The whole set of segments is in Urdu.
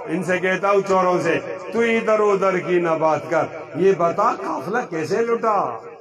ان سے کہتا ہوں چوروں سے، تو ادھر ادھر کی نہ بات کر، یہ بتا قافلہ کیسے لٹا؟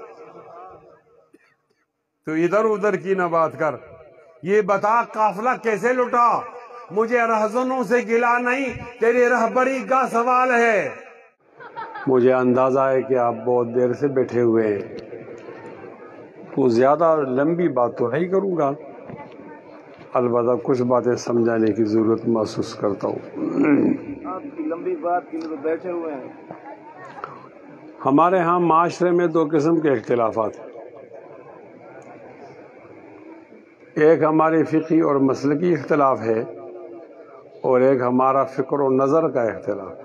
تو ادھر ادھر کی نہ بات کر، یہ بتا قافلہ کیسے لٹا؟ مجھے رہزنوں سے گلا نہیں، تیری رہبری کا سوال ہے۔ مجھے اندازہ ہے کہ آپ بہت دیر سے بیٹھے ہوئے ہیں، تو زیادہ لمبی بات تو نہیں کروں گا، البتہ کچھ باتیں سمجھانے کی ضرورت محسوس کرتا ہوں۔ آپ کی لمبی بات کے لیے بیٹھے ہوئے ہیں۔ ہمارے ہاں معاشرے میں دو قسم کے اختلافات ہیں، ایک ہماری فقہی اور مسلکی اختلاف ہے، اور ایک ہمارا فکر و نظر کا اختلاف۔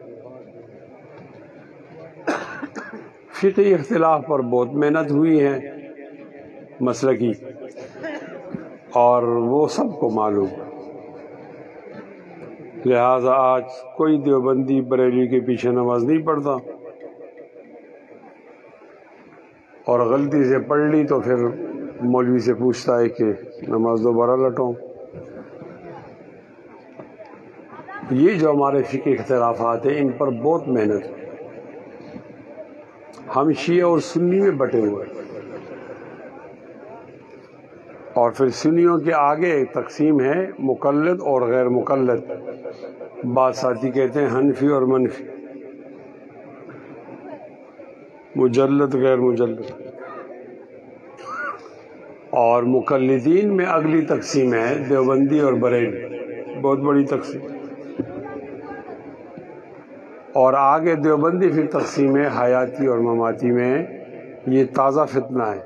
فقہی اختلاف پر بہت محنت ہوئی ہے، مسلکی، اور وہ سب کو معلوم، لہذا آج کوئی دیوبندی بریلی کے پیچھے نماز نہیں پڑھتا، اور غلطی سے پڑھ لی تو پھر مولوی سے پوچھتا ہے کہ نماز دوبارہ لٹاؤں۔ یہ جو ہمارے فقہی اختلافات ہیں، ان پر بہت محنت ہے۔ ہم شیعہ اور سنی میں بٹے ہوئے ہیں، اور پھر سنیوں کے آگے ایک تقسیم ہے مقلد اور غیر مقلد۔ بعض ساتھی کہتے ہیں حنفی اور منفی، مجلد غیر مجلد، اور مقلدین میں اگلی تقسیم ہے دیوبندی اور بریلی، بہت بڑی تقسیم، اور آگے دیوبندی پھر تقسیم ہے حیاتی اور مماتی میں، یہ تازہ فتنہ ہے۔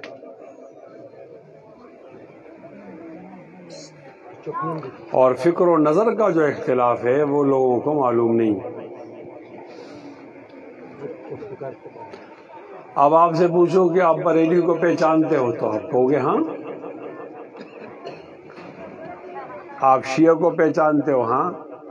اور فکر و نظر کا جو اختلاف ہے وہ لوگوں کو معلوم نہیں۔ اب آپ سے پوچھو کہ آپ بریلی کو پہچانتے ہو تو آپ کہو گے ہاں۔ آپ شیعہ کو پہچانتے ہو ہاں۔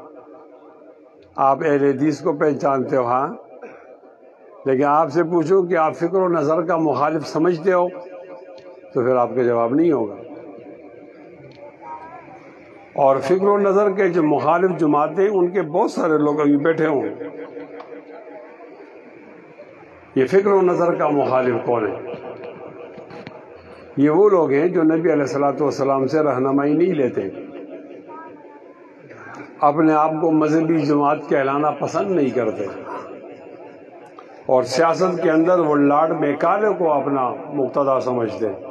آپ اہل حدیث کو پہچانتے ہو ہاں۔ لیکن آپ سے پوچھو کہ آپ فکر و نظر کا مخالف سمجھتے ہو تو پھر آپ کا جواب نہیں ہوگا۔ اور فکر و نظر کے جو مخالف جماعتیں، ان کے بہت سارے لوگ ابھی بیٹھے ہوں۔ یہ فکر و نظر کا مخالف کون ہے؟ یہ وہ لوگ ہیں جو نبی علیہ الصلوۃ والسلام سے رہنمائی نہیں لیتے، اپنے آپ کو مذہبی جماعت کہلانا پسند نہیں کرتے، اور سیاست کے اندر وہ لارڈ میکالے کو اپنا مقتدا سمجھتے ہیں۔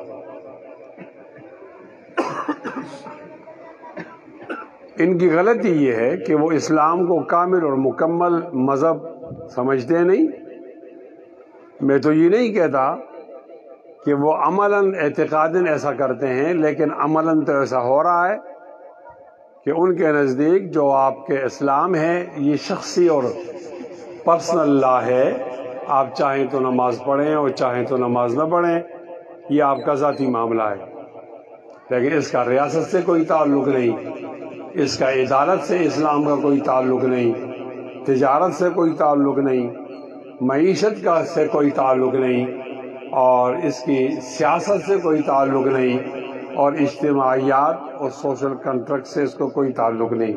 ان کی غلطی یہ ہے کہ وہ اسلام کو کامل اور مکمل مذہب سمجھتے نہیں۔ میں تو یہ نہیں کہتا کہ وہ عملاً اعتقاداً ایسا کرتے ہیں، لیکن عملاً تو ایسا ہو رہا ہے کہ ان کے نزدیک جو آپ کے اسلام ہے یہ شخصی اور پرسنل لا ہے، آپ چاہیں تو نماز پڑھیں اور چاہیں تو نماز نہ پڑھیں، یہ آپ کا ذاتی معاملہ ہے، لیکن اس کا ریاست سے کوئی تعلق نہیں، اس کا عدالت سے اسلام کا کوئی تعلق نہیں، تجارت سے کوئی تعلق نہیں، معیشت کا سے کوئی تعلق نہیں، اور اس کی سیاست سے کوئی تعلق نہیں، اور اجتماعیات اور سوشل کنٹریکٹ سے اس کو کوئی تعلق نہیں۔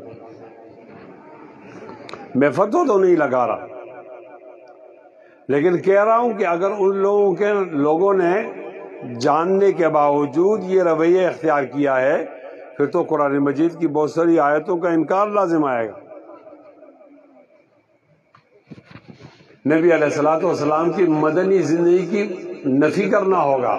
میں فتویٰ تو نہیں لگا رہا، لیکن کہہ رہا ہوں کہ اگر ان لوگوں نے جاننے کے باوجود یہ رویہ اختیار کیا ہے، پھر تو قرآن مجید کی بہت ساری آیتوں کا انکار لازم آئے گا۔ نبی علیہ الصلوۃ والسلام کی مدنی زندگی کی نفی کرنا ہوگا،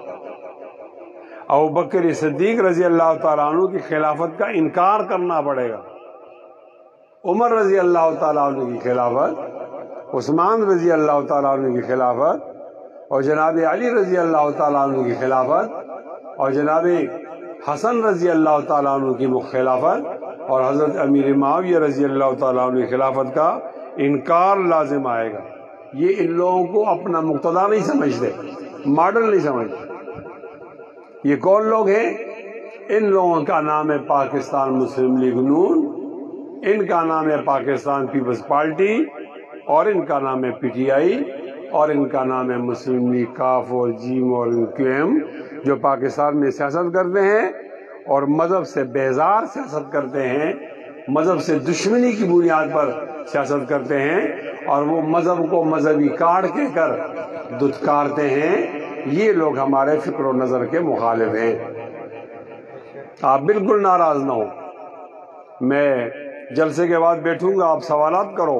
ابوبکر صدیق رضی اللہ تعالیٰ عنہ کی خلافت کا انکار کرنا پڑے گا، عمر رضی اللہ تعالیٰ عنہ کی خلافت، عثمان رضی اللہ تعالیٰ عنہ کی خلافت، اور جناب علی رضی اللہ تعالیٰ عنہ کی خلافت، اور جناب حسن رضی اللہ تعالیٰ عنہ کی خلافت، اور حضرت امیر معاویہ رضی اللہ تعالیٰ عنہ کی خلافت کا انکار لازم آئے گا۔ یہ ان لوگوں کو اپنا مقتدا نہیں سمجھتے، ماڈل نہیں سمجھتے۔ یہ کون لوگ ہیں؟ ان لوگوں کا نام ہے پاکستان مسلم لیگ نون، ان کا نام ہے پاکستان پیپلز پارٹی، اور ان کا نام ہے پی ٹی آئی، اور ان کا نام ہے مسلم لیگ کاف اور جیم اور کیو ایم، جو پاکستان میں سیاست کرتے ہیں اور مذہب سے بیزار سیاست کرتے ہیں۔ مذہب سے دشمنی کی بنیاد پر سیاست کرتے ہیں اور وہ مذہب کو مذہبی کارڈ کہہ کر دھتکارتے ہیں، یہ لوگ ہمارے فکر و نظر کے مخالف ہیں۔ آپ بالکل ناراض نہ ہو، میں جلسے کے بعد بیٹھوں گا، آپ سوالات کرو۔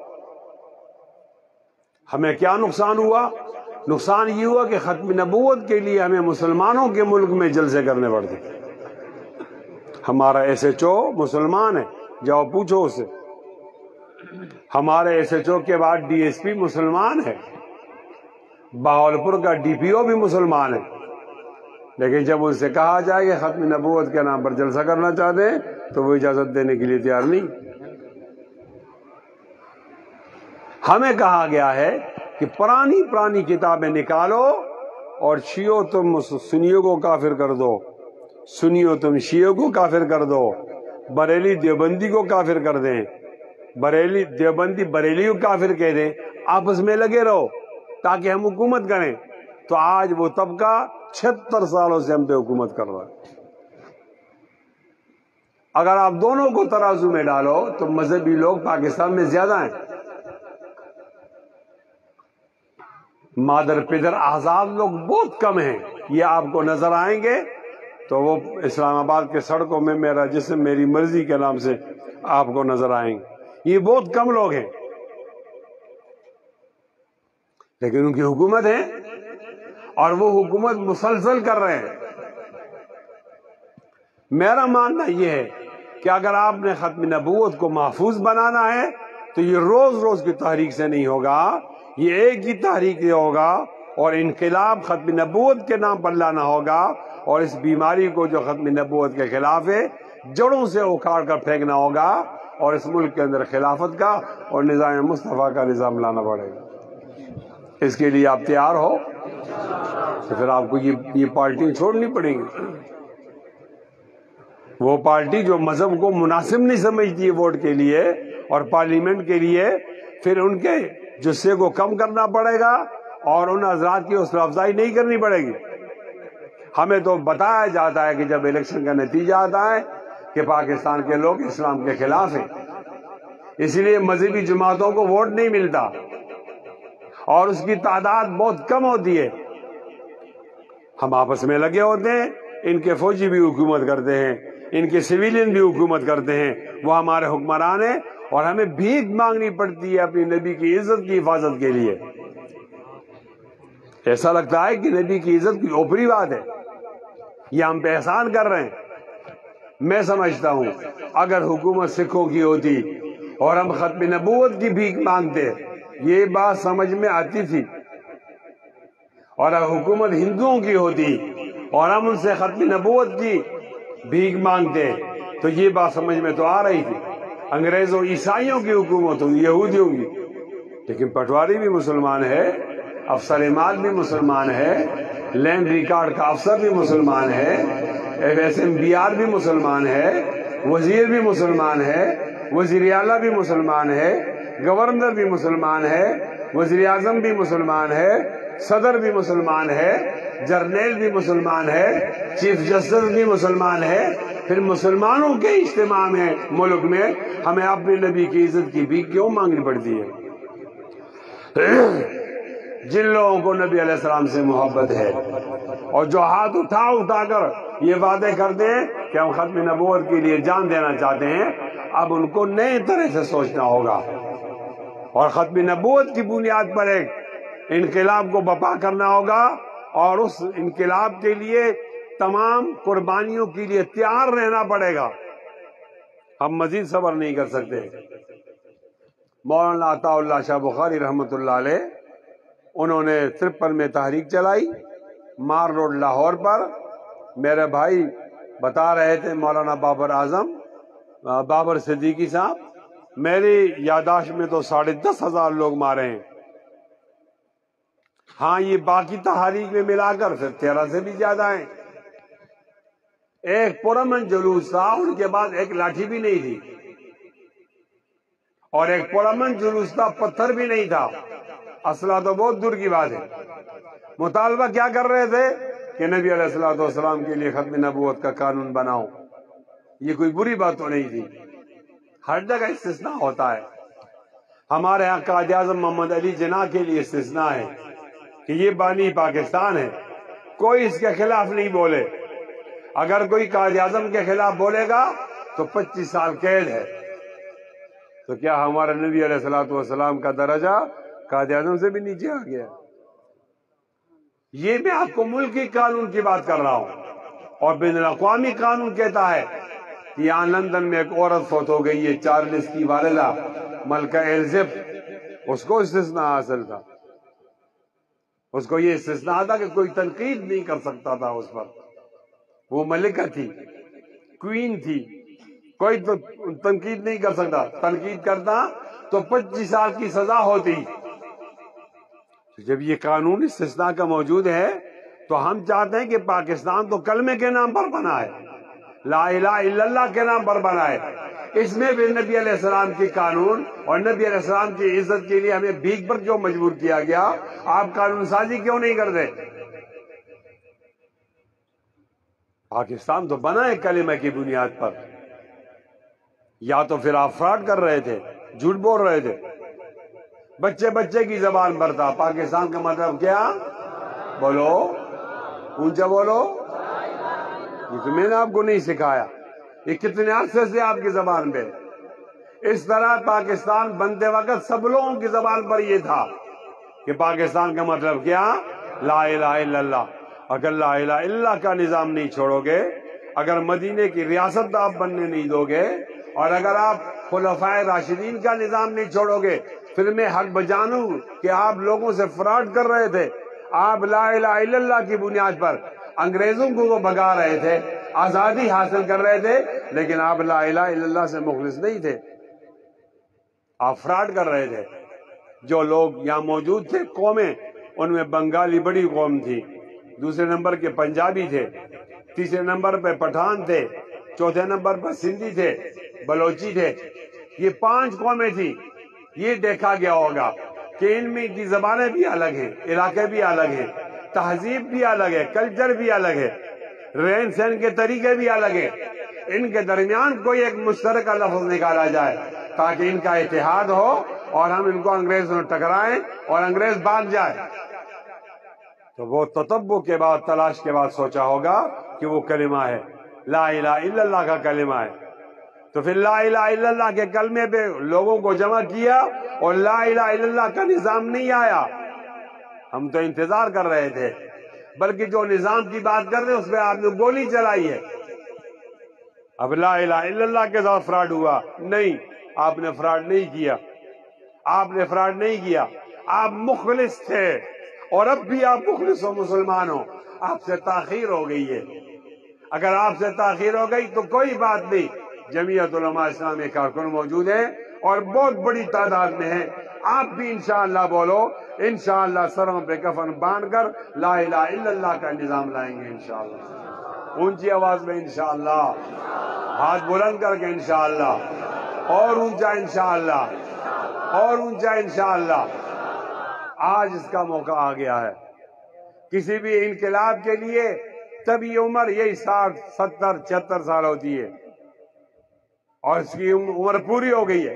ہمیں کیا نقصان ہوا؟ نقصان یہ ہوا کہ ختم نبوت کے لیے ہمیں مسلمانوں کے ملک میں جلسے کرنے پڑتے۔ ہمارا ایس ایچ او مسلمان ہے، جاؤ پوچھو اسے۔ ہمارے ایس ایچ او کے بعد ڈی ایس پی مسلمان ہے، بہاولپور کا ڈی پی او بھی مسلمان ہے، لیکن جب ان سے کہا جائے کہ ختم نبوت کے نام پر جلسہ کرنا چاہتے ہیں تو وہ اجازت دینے کے لیے تیار نہیں۔ ہمیں کہا گیا ہے کہ پرانی کتابیں نکالو اور شیعوں تم سنیوں کو کافر کر دو، سنیوں تم شیعوں کو کافر کر دو، بریلی دیوبندی کو کافر کر دیں، بریلی دیوبندی بریلی کو کافر کہہ دیں، آپس میں لگے رہو تاکہ ہم حکومت کریں۔ تو آج وہ طبقہ 76 سالوں سے ہم پہ حکومت کر رہا ہے۔ اگر آپ دونوں کو ترازو میں ڈالو تو مذہبی لوگ پاکستان میں زیادہ ہیں، مادر پدر آزاد لوگ بہت کم ہیں۔ یہ آپ کو نظر آئیں گے تو وہ اسلام آباد کے سڑکوں میں میرا جسم میری مرضی کے نام سے آپ کو نظر آئیں گے، یہ بہت کم لوگ ہیں، لیکن ان کی حکومت ہے اور وہ حکومت مسلسل کر رہے ہیں۔ میرا ماننا یہ ہے کہ اگر آپ نے ختم نبوت کو محفوظ بنانا ہے تو یہ روز روز کی تحریک سے نہیں ہوگا، یہ ایک ہی تحریک سے ہوگا اور انقلاب ختم نبوت کے نام پر لانا ہوگا، اور اس بیماری کو جو ختم نبوت کے خلاف ہے جڑوں سے اکھاڑ کر پھینکنا ہوگا، اور اس ملک کے اندر خلافت کا اور نظام مصطفیٰ کا نظام لانا پڑے گا۔ اس کے لیے آپ تیار ہو تو پھر آپ کو یہ پارٹی چھوڑنی پڑیں گی۔ وہ پارٹی جو مذہب کو مناسب نہیں سمجھتی ہے ووٹ کے لیے اور پارلیمنٹ کے لیے، پھر ان کے جسے کو کم کرنا پڑے گا اور ان حضرات کی حوصلہ افزائی نہیں کرنی پڑے گی۔ ہمیں تو بتایا جاتا ہے کہ جب الیکشن کا نتیجہ آتا ہے کہ پاکستان کے لوگ اسلام کے خلاف ہیں، اس لیے مذہبی جماعتوں کو ووٹ نہیں ملتا اور اس کی تعداد بہت کم ہوتی ہے۔ ہم آپس میں لگے ہوتے ہیں، ان کے فوجی بھی حکومت کرتے ہیں، ان کے سویلین بھی حکومت کرتے ہیں، وہ ہمارے حکمران ہیں، اور ہمیں بھیک مانگنی پڑتی ہے اپنی نبی کی عزت کی حفاظت کے لیے۔ ایسا لگتا ہے کہ نبی کی عزت کوئی اوپری بات ہے، یہ ہم پہ احسان کر رہے ہیں۔ میں سمجھتا ہوں اگر حکومت سکھوں کی ہوتی اور ہم ختم نبوت کی بھیک مانگتے، یہ بات سمجھ میں آتی تھی، اور اگر حکومت ہندوؤں کی ہوتی اور ہم ان سے ختم نبوت کی بھیک مانگتے تو یہ بات سمجھ میں تو آ رہی تھی۔ انگریزوں عیسائیوں کی حکومت ہوگی، یہودیوں کی، لیکن پٹواری بھی مسلمان ہے، افسر مال بھی مسلمان ہے، لینڈ ریکارڈ کا افسر بھی مسلمان ہے، ایس ایم بی آر بھی مسلمان ہے، وزیر بھی مسلمان ہے، وزیر اعلیٰ بھی مسلمان ہے، گورنر بھی مسلمان ہے، وزیر اعظم بھی مسلمان ہے، صدر بھی مسلمان ہے، جرنیل بھی مسلمان ہے، چیف جسٹس بھی مسلمان ہے۔ پھر مسلمانوں کے اجتماع میں ملک میں ہمیں اپنے نبی کی عزت کی بھیک کیوں مانگنی پڑتی ہے؟ جن لوگوں کو نبی علیہ السلام سے محبت ہے اور جو ہاتھ اٹھا کر یہ وعدے کرتے ہیں کہ ہم ختم نبوت کے لیے جان دینا چاہتے ہیں، اب ان کو نئے طرح سے سوچنا ہوگا اور ختم نبوت کی بنیاد پر ایک انقلاب کو برپا کرنا ہوگا، اور اس انقلاب کے لیے تمام قربانیوں کے لیے تیار رہنا پڑے گا۔ ہم مزید صبر نہیں کر سکتے۔ مولانا عطا اللہ شاہ بخاری رحمۃ اللہ علیہ، انہوں نے 53 میں تحریک چلائی مار روڈ لاہور پر۔ میرے بھائی بتا رہے تھے مولانا بابر اعظم بابر صدیقی صاحب، میری یادداشت میں تو 10,500 لوگ مارے ہیں۔ ہاں یہ باقی تحریک میں ملا کر پھر 13 سے بھی زیادہ ہیں۔ ایک پرامن جلوس تھا، ان کے بعد ایک لاٹھی بھی نہیں تھی، اور ایک پرامن جلوس تھا، پتھر بھی نہیں تھا، اسلحہ تو بہت دور کی بات ہے۔ مطالبہ کیا کر رہے تھے کہ نبی علیہ الصلوۃ والسلام کے لیے ختم نبوت کا قانون بناؤ۔ یہ کوئی بری بات تو نہیں تھی، ہر جگہ استثناء ہوتا ہے. ہمارے یہاں قائد اعظم محمد علی جناح کے لیے استثناء ہے کہ یہ بانی پاکستان ہے, کوئی اس کے خلاف نہیں بولے. اگر کوئی قائد اعظم کے خلاف بولے گا تو 25 سال قید ہے. تو کیا ہمارے نبی علیہ الصلوۃ والسلام کا درجہ قائد اعظم سے بھی نیچے آ گیا؟ یہ میں آپ کو ملکی قانون کی بات کر رہا ہوں, اور بین الاقوامی قانون کہتا ہے کہ یہاں لندن میں ایک عورت فوت ہو گئی ہے, چارلس کی والدہ ملکہ ایلزبتھ, اس کو استثناء حاصل تھا. اس کو یہ استثناء تھا کہ کوئی تنقید نہیں کر سکتا تھا اس پر. وہ ملکہ تھی, کوئین تھی, کوئی تو تنقید نہیں کر سکتا. تنقید کرتا تو 25 سال کی سزا ہوتی. جب یہ قانون استثناء کا موجود ہے تو ہم چاہتے ہیں کہ پاکستان تو کلمے کے نام پر بنا ہے, لا الہ الا اللہ کے نام پر بنا ہے. اس میں بھی نبی علیہ السلام کی قانون اور نبی علیہ السلام کی عزت کے لیے ہمیں بھیک پر کیوں مجبور کیا گیا؟ آپ قانون سازی کیوں نہیں کرتے؟ پاکستان تو بنا ہے کلمہ کی بنیاد پر. یا تو پھر آپ فراڈ کر رہے تھے, جھوٹ بول رہے تھے. بچے بچے کی زبان پر تھا پاکستان کا مطلب کیا؟ بولو, اونچا بولو. یہ تو میں نے آپ کو نہیں سکھایا, یہ کتنے عرصے سے آپ کی زبان پہ. اس طرح پاکستان بنتے وقت سب لوگوں کی زبان پر یہ تھا کہ پاکستان کا مطلب کیا؟ لا الہ الا اللہ. اگر لا الہ الا اللہ کا نظام نہیں چھوڑو گے, اگر مدینے کی ریاست آپ بننے نہیں دو گے, اور اگر آپ خلفائے راشدین کا نظام نہیں چھوڑو گے, پھر میں حق بجانوں کہ آپ لوگوں سے فراڈ کر رہے تھے. آپ لا الہ الا اللہ کی بنیاد پر انگریزوں کو وہ بھگا رہے تھے, آزادی حاصل کر رہے تھے, لیکن آپ لا الہ الا اللہ سے مخلص نہیں تھے. آپ فراڈ کر رہے تھے. جو لوگ یہاں موجود تھے قومیں, ان میں بنگالی بڑی قوم تھی, دوسرے نمبر کے پنجابی تھے, تیسرے نمبر پہ پٹھان تھے, چوتھے نمبر پر سندھی تھے, بلوچی تھے. یہ 5 قومیں تھیں. یہ دیکھا گیا ہوگا کہ ان میں کی زبانیں بھی الگ ہیں, علاقے بھی الگ ہیں, تہذیب بھی الگ ہے, کلچر بھی الگ ہے, رہن سہن کے طریقے بھی الگ ہیں. ان کے درمیان کوئی ایک مشترکہ لفظ نکالا جائے تاکہ ان کا اتحاد ہو اور ہم ان کو انگریزوں ٹکرائیں اور انگریز بھاگ جائے. تو وہ تتبع کے بعد, تلاش کے بعد سوچا ہوگا کہ وہ کلمہ ہے, لا الہ الا اللہ کا کلمہ ہے. تو پھر لا الہ الا اللہ کے کلمے پہ لوگوں کو جمع کیا اور لا الہ الا اللہ کا نظام نہیں آیا. ہم تو انتظار کر رہے تھے, بلکہ جو نظام کی بات کر رہے ہیں اس پہ آپ نے گولی چلائی ہے. اب لا الہ الا اللہ کے ساتھ فراڈ ہوا نہیں, آپ نے فراڈ نہیں کیا, آپ نے فراڈ نہیں کیا. آپ مخلص تھے اور اب بھی آپ مخلص ہو, مسلمان ہو. آپ سے تاخیر ہو گئی ہے. اگر آپ سے تاخیر ہو گئی تو کوئی بات نہیں, جمعیت علماء اسلام کے کارکن موجود ہیں اور بہت بڑی تعداد میں ہیں. آپ بھی انشاءاللہ بولو, انشاءاللہ سروں پہ کفن باندھ کر لا الہ الا اللہ کا نظام لائیں گے انشاءاللہ. اونچی آواز میں انشاءاللہ, ہاتھ بلند کر کے انشاءاللہ, اور اونچا انشاءاللہ, اور اونچا انشاءاللہ. آج اس کا موقع آ گیا ہے. کسی بھی انقلاب کے لیے طبی عمر یہی 60, 70, 76 سال ہوتی ہے, اور اس کی عمر پوری ہو گئی ہے.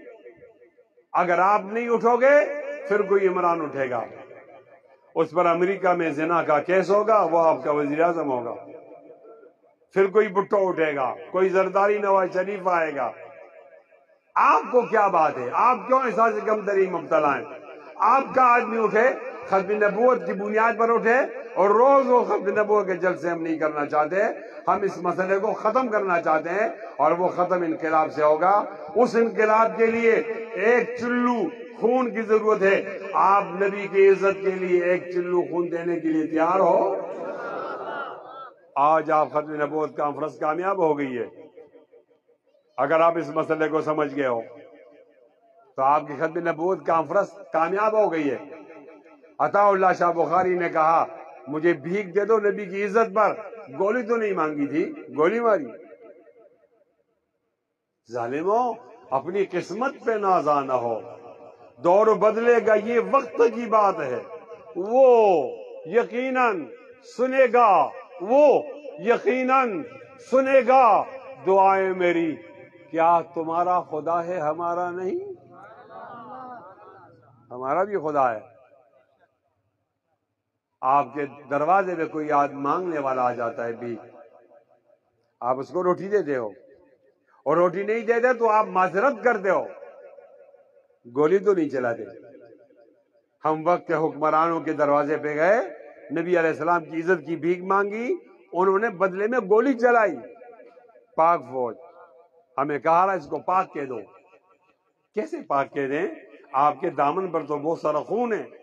اگر آپ نہیں اٹھو گے پھر کوئی عمران اٹھے گا, اس پر امریکہ میں زنا کا کیس ہوگا, وہ آپ کا وزیر اعظم ہوگا. پھر کوئی بھٹو اٹھے گا, کوئی زرداری نواز شریف آئے گا. آپ کو کیا بات ہے؟ آپ کیوں احساس کمتری مبتلا ہیں؟ آپ کا آدمی اٹھے, ختم نبوت کی بنیاد پر اٹھے, اور روز وہ ختم نبوت کے جلسے ہم نہیں کرنا چاہتے. ہم اس مسئلے کو ختم کرنا چاہتے ہیں, اور وہ ختم انقلاب سے ہوگا. اس انقلاب کے لیے ایک چلو خون کی ضرورت ہے. آپ نبی کی عزت کے لیے ایک چلو خون دینے کے لیے تیار ہو؟ آج آپ ختم نبوت کانفرنس کامیاب ہو گئی ہے. اگر آپ اس مسئلے کو سمجھ گئے ہو تو آپ کی ختم نبوت کانفرنس کامیاب ہو گئی ہے. عطا اللہ شاہ بخاری نے کہا, مجھے بھیک دے دو نبی کی عزت پر. گولی تو نہیں مانگی تھی, گولی ماری. ظالموں, اپنی قسمت پہ نازانہ ہو. دور بدلے گا, یہ وقت کی بات ہے. وہ یقیناً سنے گا, وہ یقیناً سنے گا دعائیں میری کیا تمہارا خدا ہے ہمارا نہیں؟ ہمارا بھی خدا ہے. آپ کے دروازے پہ کوئی مانگنے والا آ جاتا ہے بھی، آپ اس کو روٹی دیتے ہو، اور روٹی نہیں دیتے تو آپ معذرت کرتے ہو، گولی تو نہیں چلاتے. ہم وقت کے حکمرانوں کے دروازے پہ گئے، نبی علیہ السلام کی عزت کی بھیک مانگی، انہوں نے بدلے میں گولی چلائی. پاک فوج ہمیں کہا رہا اس کو پاک کہہ دو. کیسے پاک کہہ دیں؟ آپ کے دامن پر تو بہت سارا خون ہے.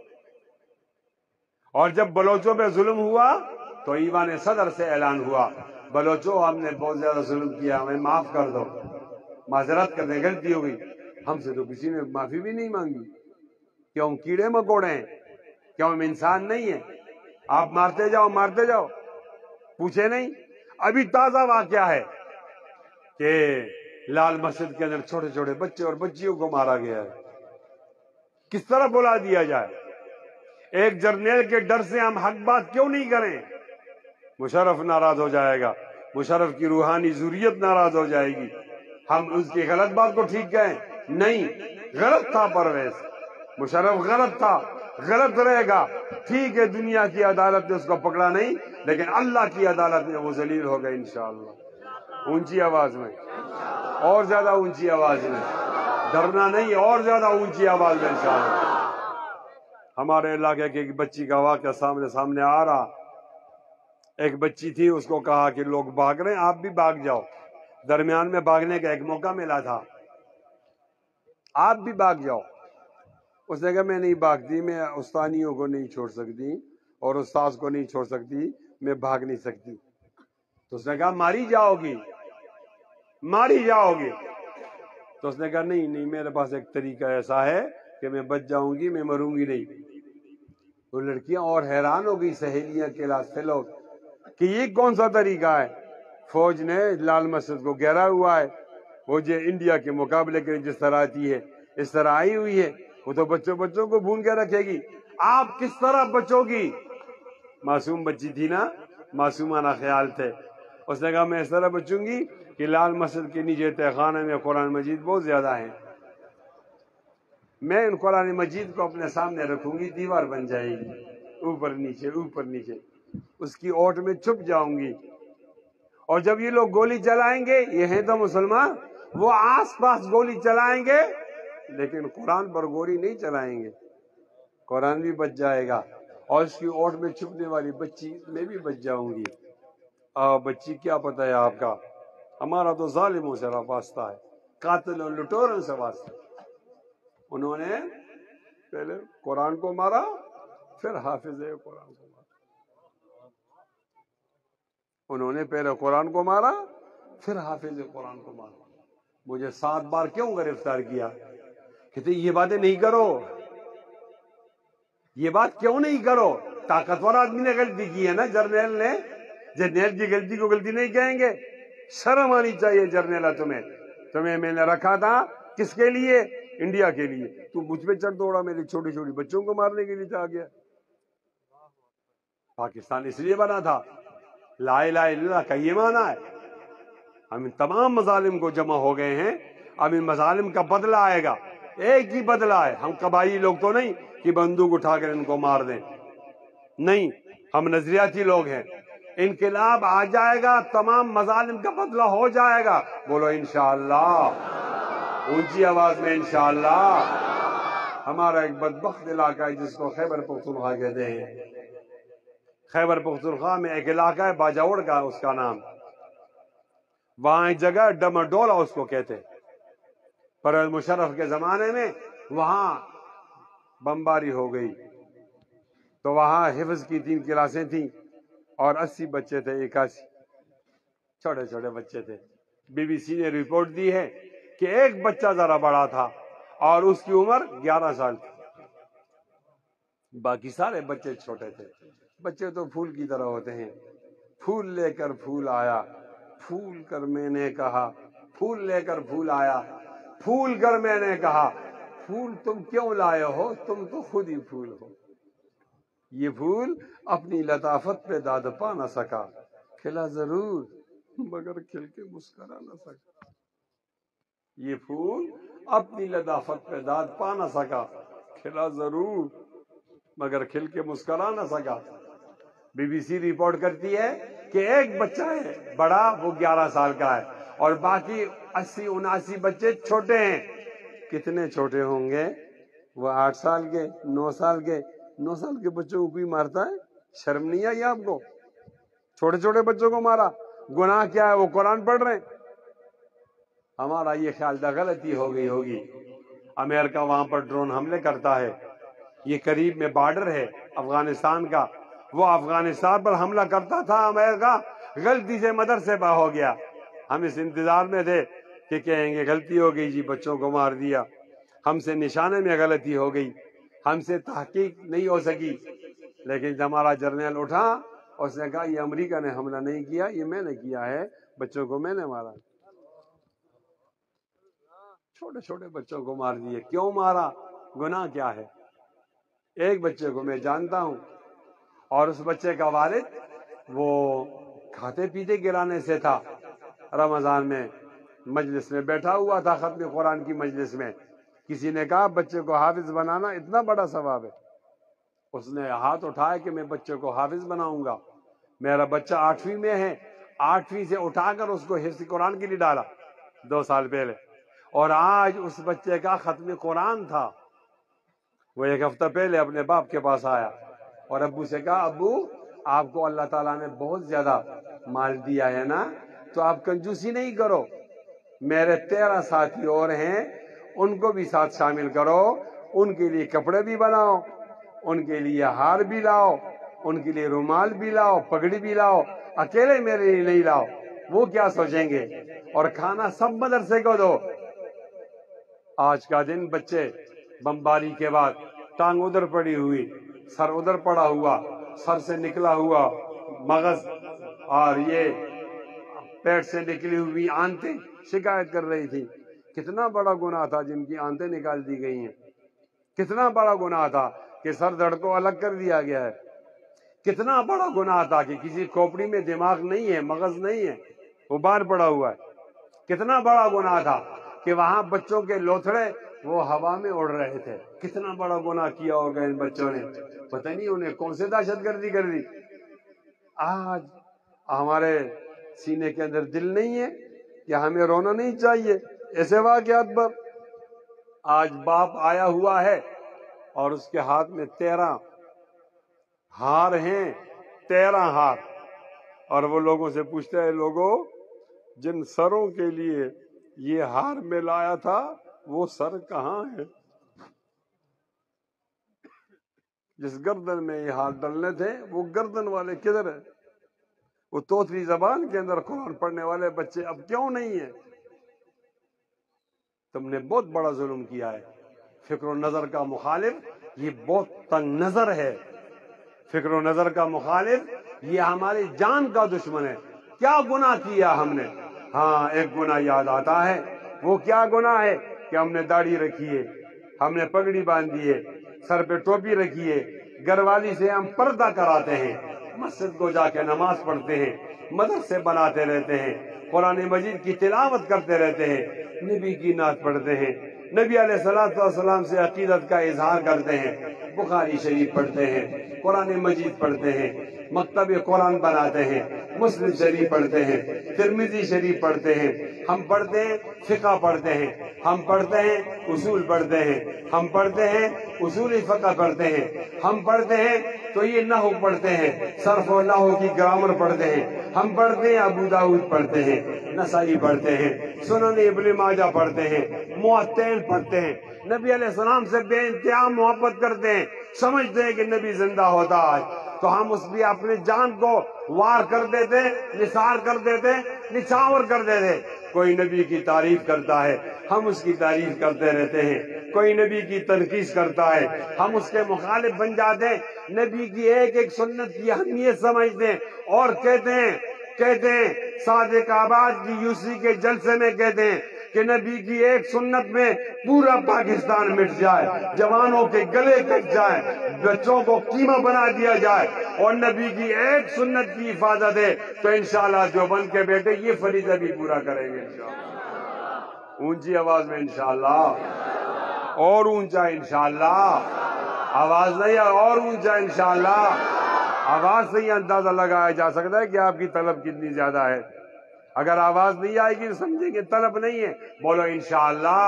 اور جب بلوچوں پہ ظلم ہوا تو ایوان صدر سے اعلان ہوا، بلوچوں ہم نے بہت زیادہ ظلم کیا، ہمیں معاف کر دو، معذرت کر دیں، غلطی ہو گئی. ہم سے تو کسی نے معافی بھی نہیں مانگی. کیا ہم کیڑے مکوڑے ہیں؟ کیا ہم انسان نہیں ہیں؟ آپ مارتے جاؤ مارتے جاؤ، پوچھے نہیں. ابھی تازہ واقعہ ہے کہ لال مسجد کے اندر چھوٹے چھوٹے بچے اور بچیوں کو مارا گیا ہے. کس طرح بلا دیا جائے؟ ایک جرنیل کے ڈر سے ہم حق بات کیوں نہیں کریں؟ مشرف ناراض ہو جائے گا، مشرف کی روحانی ذریت ناراض ہو جائے گی. ہم اس کی غلط بات کو ٹھیک کہیں؟ نہیں، غلط تھا پرویز، مشرف غلط تھا، غلط رہے گا. ٹھیک ہے، دنیا کی عدالت نے اس کو پکڑا نہیں، لیکن اللہ کی عدالت میں وہ ذلیل ہوگا انشاءاللہ. اونچی آواز میں، اور زیادہ اونچی آواز میں، ڈرنا نہیں، اور زیادہ اونچی آواز میں انشاءاللہ. ہمارے علاقے کی ایک بچی کا واقعہ سامنے آ رہا. ایک بچی تھی، اس کو کہا کہ لوگ بھاگ رہے ہیں، آپ بھی بھاگ جاؤ. درمیان میں بھاگنے کا ایک موقع ملا تھا، آپ بھی بھاگ جاؤ. اس نے کہا میں نہیں بھاگتی، میں استانیوں کو نہیں چھوڑ سکتی اور استاذ کو نہیں چھوڑ سکتی، میں بھاگ نہیں سکتی. تو اس نے کہا ماری جاؤ گی، ماری جاؤ گی. تو اس نے کہا نہیں نہیں، میرے پاس ایک طریقہ ایسا ہے کہ میں بچ جاؤں گی، میں مروں گی نہیں. تو لڑکیاں اور حیران ہو گئی، سہیلیاں کلاس سے لوگ، کہ یہ کون سا طریقہ ہے. فوج نے لال مسجد کو گھیرا ہوا ہے، وہ جو انڈیا کے مقابلے کے جس طرح آتی ہے اس طرح آئی ہوئی ہے، وہ تو بچوں کو بھون کے رکھے گی. آپ کس طرح بچو گی؟ معصوم بچی تھی نا، معصومانہ خیال تھے. اس نے کہا میں اس طرح بچوں گی کہ لال مسجد کے نیچے تہہ خانے میں قرآن مجید بہت زیادہ ہیں، میں ان قرآن مجید کو اپنے سامنے رکھوں گی، دیوار بن جائے گی، اوپر نیچے اوپر نیچے، اس کی اوٹ میں چھپ جاؤں گی. اور جب یہ لوگ گولی چلائیں گے، یہ ہیں تو مسلمان، وہ آس پاس گولی چلائیں گے لیکن قرآن پر گولی نہیں چلائیں گے، قرآن بھی بچ جائے گا. اور اس کی اوٹ میں چھپنے والی بچی میں بھی بچ جاؤں گی. بچی کیا پتہ ہے آپ کا، ہمارا تو ظالموں سے واسطہ ہے، قاتل اور لٹوروں سے واسطہ. انہوں نے پہلے قرآن کو مارا، پھر حافظ قرآن کو مارا. انہوں نے پہلے قرآن کو مارا، پھر حافظ قرآن کو مارا. مجھے 7 بار کیوں گرفتار کیا؟ کہتے یہ باتیں نہیں کرو، یہ بات کیوں نہیں کرو؟ طاقتور آدمی نے غلطی کی ہے نا، جرنیل نے. جرنیل کی غلطی کو غلطی نہیں کہیں گے؟ شرم آنی چاہیے جرنیلا. تمہیں میں نے رکھا تھا کس کے لیے؟ انڈیا کے لیے. تو مجھ پہ چڑھ دوڑا، میرے چھوٹی چھوٹی بچوں کو مارنے کے لیے آ گیا. پاکستان اس لیے بنا تھا، لا الہ الا اللہ کا یہ معنی ہے. ہم ان تمام مظالم کو جمع ہو گئے ہیں، اب ان مظالم کا بدلہ آئے گا. ایک ہی بدلہ ہے، ہم قبائلی لوگ تو نہیں کہ بندوق اٹھا کر ان کو مار دیں، نہیں، ہم نظریاتی لوگ ہیں. انقلاب آ جائے گا، تمام مظالم کا بدلہ ہو جائے گا. بولو انشاءاللہ، اونچی آواز میں انشاءاللہ. ہمارا ایک بدبخت علاقہ ہے جس کو خیبر پختونخوا کہتے ہیں. خیبر پختونخوا میں ایک علاقہ ہے باجوڑ کا، اس کا نام. وہاں ایک جگہ ڈمڈولا اس کو کہتے. پرویز مشرف کے زمانے میں وہاں بمباری ہو گئی تو وہاں حفظ کی 3 کلاسیں تھیں اور 80 بچے تھے، 81 چھوٹے چھوٹے بچے تھے. بی بی سی نے رپورٹ دی ہے کہ ایک بچہ ذرا بڑا تھا اور اس کی عمر 11 سال تھی، باقی سارے بچے چھوٹے تھے. بچے تو پھول کی طرح ہوتے ہیں. پھول لے کر پھول آیا، پھول کر میں نے کہا، پھول لے کر پھول آیا، پھول کر میں نے کہا، پھول تم کیوں لائے ہو، تم تو خود ہی پھول ہو. یہ پھول اپنی لطافت پہ داد پا نہ سکا، کھلا ضرور مگر کھل کے مسکرا نہ سکا. یہ پھول اپنی لطافت پہ داد پا نہ سکا، کھلا ضرور مگر کھل کے مسکرا نہ سکا۔ بی بی سی رپورٹ کرتی ہے کہ ایک بچہ ہے بڑا، وہ 11 سال کا ہے، اور باقی 80-79 بچے چھوٹے ہیں۔ کتنے چھوٹے ہوں گے؟ وہ 8 سال کے، 9 سال کے۔ 9 سال کے بچوں کو کوئی مارتا ہے؟ شرم نہیں آئی آپ کو؟ چھوٹے چھوٹے بچوں کو مارا، گناہ کیا ہے؟ وہ قرآن پڑھ رہے ہیں۔ ہمارا یہ خیال تھا غلطی ہو گئی ہوگی، امریکہ وہاں پر ڈرون حملے کرتا ہے، یہ قریب میں بارڈر ہے افغانستان کا، وہ افغانستان پر حملہ کرتا تھا، امریکہ غلطی سے مدرسے پہ ہو گیا۔ ہم اس انتظار میں تھے کہ کہیں گے غلطی ہو گئی جی، بچوں کو مار دیا، ہم سے نشانے میں غلطی ہو گئی، ہم سے تحقیق نہیں ہو سکی۔ لیکن جب ہمارا جرنیل اٹھا، اس نے کہا یہ امریکہ نے حملہ نہیں کیا، یہ میں نے کیا ہے، بچوں کو میں نے مارا۔ چھوٹے چھوٹے بچوں کو مار دیے، کیوں مارا؟ گناہ کیا ہے؟ ایک بچے کو میں جانتا ہوں، اور اس بچے کا والد وہ کھاتے پیتے گرانے سے تھا۔ رمضان میں مجلس میں بیٹھا ہوا تھا، ختم قرآن کی مجلس میں، کسی نے کہا بچے کو حافظ بنانا اتنا بڑا ثواب ہے۔ اس نے ہاتھ اٹھایا کہ میں بچے کو حافظ بناؤں گا۔ میرا بچہ 8ویں میں ہے، 8ویں سے اٹھا کر اس کو حفظ قرآن کے لیے ڈالا 2 سال پہلے، اور آج اس بچے کا ختم قرآن تھا۔ وہ 1 ہفتہ پہلے اپنے باپ کے پاس آیا اور ابو سے کہا ابو آپ کو اللہ تعالیٰ نے بہت زیادہ مال دیا ہے نا، تو آپ کنجوسی نہیں کرو، میرے 13 ساتھی اور ہیں، ان کو بھی ساتھ شامل کرو، ان کے لیے کپڑے بھی بناؤ، ان کے لیے ہار بھی لاؤ، ان کے لیے رومال بھی لاؤ، پگڑی بھی لاؤ، اکیلے میرے لیے نہیں لاؤ، وہ کیا سوچیں گے، اور کھانا سب مدرسے کو دو۔ آج کا دن بچے بمباری کے بعد ٹانگ ادھر پڑی ہوئی، سر ادھر پڑا ہوا، سر سے نکلا ہوا مغز اور یہ پیٹ سے نکلی ہوئی آنتیں شکایت کر رہی تھی۔ کتنا بڑا گناہ تھا جن کی آنتیں نکال دی گئی ہیں، کتنا بڑا گناہ تھا کہ سر دھڑ کو الگ کر دیا گیا ہے، کتنا بڑا گناہ تھا کہ کسی کھوپڑی میں دماغ نہیں ہے، مغز نہیں ہے، وہ باہر پڑا ہوا ہے، کتنا بڑا گناہ تھا کہ وہاں بچوں کے لوتھڑے وہ ہوا میں اڑ رہے تھے، کتنا بڑا گناہ کیا ہوگا ان بچوں نے، پتہ نہیں انہیں کون سے دہشت گردی کر دی۔ آج ہمارے سینے کے اندر دل نہیں ہے کہ ہمیں رونا نہیں چاہیے ایسے واقعات پر۔ آج باپ آیا ہوا ہے اور اس کے ہاتھ میں 13 ہار ہیں، 13 ہار، اور وہ لوگوں سے پوچھتا ہے لوگوں جن سروں کے لیے یہ ہار میں لایا تھا وہ سر کہاں ہے؟ جس گردن میں یہ ہار ڈلنے تھے وہ گردن والے کدھر ہیں؟ وہ توتری زبان کے اندر قرآن پڑھنے والے بچے اب کیوں نہیں ہیں؟ تم نے بہت بڑا ظلم کیا ہے۔ فکر و نظر کا مخالف یہ بہت تنگ نظر ہے، فکر و نظر کا مخالف یہ ہماری جان کا دشمن ہے۔ کیا گناہ کیا ہم نے؟ ہاں ایک گناہ یاد آتا ہے، وہ کیا گناہ ہے کہ ہم نے داڑھی رکھی ہے، ہم نے پگڑی باندھی ہے، سر پہ ٹوپی رکھی ہے، گھر والی سے ہم پردہ کراتے ہیں، مسجد کو جا کے نماز پڑھتے ہیں، مدرسے بناتے رہتے ہیں، قرآن مجید کی تلاوت کرتے رہتے ہیں، نبی کی نعت پڑھتے ہیں، نبی علیہ السلام سے عقیدت کا اظہار کرتے ہیں، بخاری شریف پڑھتے ہیں، قرآن مجید پڑھتے ہیں، مکتب قرآن بناتے ہیں، مسلم شریف پڑھتے ہیں، ترمذی شریف پڑھتے ہیں، ہم پڑھتے ہیں فقہ پڑھتے ہیں، ہم پڑھتے ہیں اصول پڑھتے ہیں، ہم پڑھتے ہیں اصول فقہ پڑھتے ہیں، ہم پڑھتے ہیں تو یہ نحو پڑھتے ہیں، صرف و نحو کی گرامر پڑھتے ہیں، ہم پڑھتے ہیں ابو داؤد پڑھتے ہیں، نسائی پڑھتے ہیں، سنن ابن ماجہ پڑھتے ہیں، موطئین پڑھتے ہیں، نبی علیہ السلام سے بے انتہا محبت کرتے ہیں، سمجھتے ہیں کہ نبی زندہ ہوتا آج تو ہم اس بھی اپنے جان کو وار کر دیتے، نثار کر دیتے، نچھاور کر دیتے۔ کوئی نبی کی تعریف کرتا ہے ہم اس کی تعریف کرتے رہتے ہیں، کوئی نبی کی تنقید کرتا ہے ہم اس کے مخالف بن جاتے ہیں، نبی کی ایک ایک سنت کی اہمیت سمجھتے ہیں اور کہتے ہیں صادق آباد کی یوسی کے جلسے میں کہتے ہیں کہ نبی کی ایک سنت میں پورا پاکستان مٹ جائے، جوانوں کے گلے کٹ جائے، بچوں کو قیمہ بنا دیا جائے، اور نبی کی ایک سنت کی حفاظت ہے تو انشاءاللہ دیوبند کے بیٹے یہ فریضہ بھی پورا کریں گے انشاءاللہ۔ اونچی آواز میں انشاءاللہ، اور اونچا انشاءاللہ، آواز نہیں اور اونچا انشاءاللہ۔ آواز سے ہی اندازہ لگایا جا سکتا ہے کہ آپ کی طلب کتنی زیادہ ہے۔ اگر آواز نہیں آئے گی تو سمجھیں کہ طلب نہیں ہے۔ بولو انشاءاللہ۔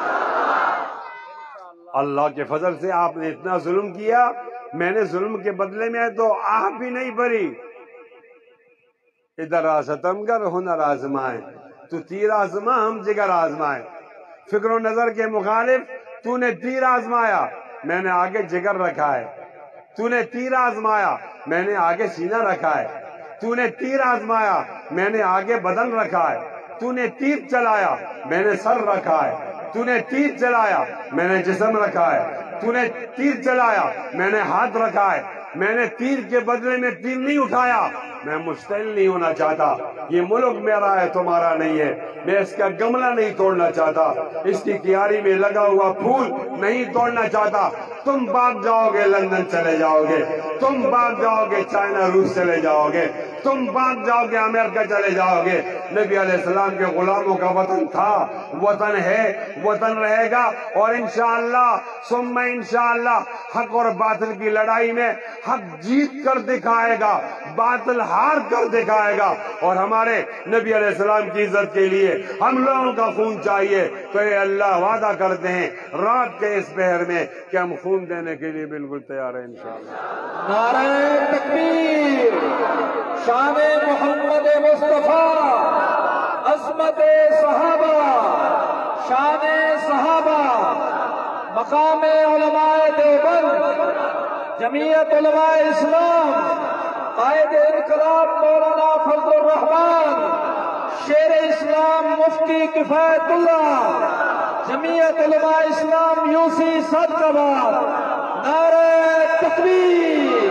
اللہ کے فضل سے آپ نے اتنا ظلم کیا، میں نے ظلم کے بدلے میں تو آپ بھی نہیں بری۔ ادھر ستم کر ہنر آزمائے، تو تیر آزما ہم جگر آزمائے۔ فکر و نظر کے مخالف تو نے تیر آزمایا، میں نے آگے جگر رکھا ہے۔ تو نے تیر آزمایا، میں نے آگے سینہ رکھا ہے۔ تو نے تیر آزمایا، میں نے آگے بدن رکھا ہے۔ تو نے تیر چلایا، میں نے سر رکھا ہے۔ تو نے تیر چلایا، میں نے جسم رکھا ہے۔ تو نے تیر چلایا، میں نے ہاتھ رکھا ہے۔ میں نے تیر کے بدلے میں تیر نہیں اٹھایا۔ میں مشتعل نہیں ہونا چاہتا۔ یہ ملک میرا ہے، تمہارا نہیں ہے۔ میں اس کا گملہ نہیں توڑنا چاہتا، اس کی کیاری میں لگا ہوا پھول نہیں توڑنا چاہتا۔ تم بھاگ جاؤ گے لندن چلے جاؤ گے، تم بھاگ جاؤ گے چائنا روس چلے جاؤ گے، تم بھاگ جاؤ گے امریکہ چلے جاؤ گے۔ نبی علیہ السلام کے غلاموں کا وطن تھا، وطن ہے، وطن رہے گا، اور انشاءاللہ ثم انشاءاللہ حق اور باطل کی لڑائی میں حق جیت کر دکھائے گا، باطل ہار کر دکھائے گا۔ اور ہمارے نبی علیہ السلام کی عزت کے لیے ہم لوگوں کا خون چاہیے، تو اے اللہ وعدہ کرتے ہیں رات کے اس پہر میں کہ ہم خون دینے کے لیے بالکل تیار ہیں انشاءاللہ۔ نعرہ تکبیر، شان محمد مصطفیٰ، عظمت صحابہ، شان صحابہ، مقام علماء دیوبند، جمعیت علماء اسلام، قائد انقلاب مولانا فضل الرحمان، شیر اسلام مفتی کفایت اللہ، جمعیت علماء اسلام یوسی صدقآباد، نعرہ تکبیر۔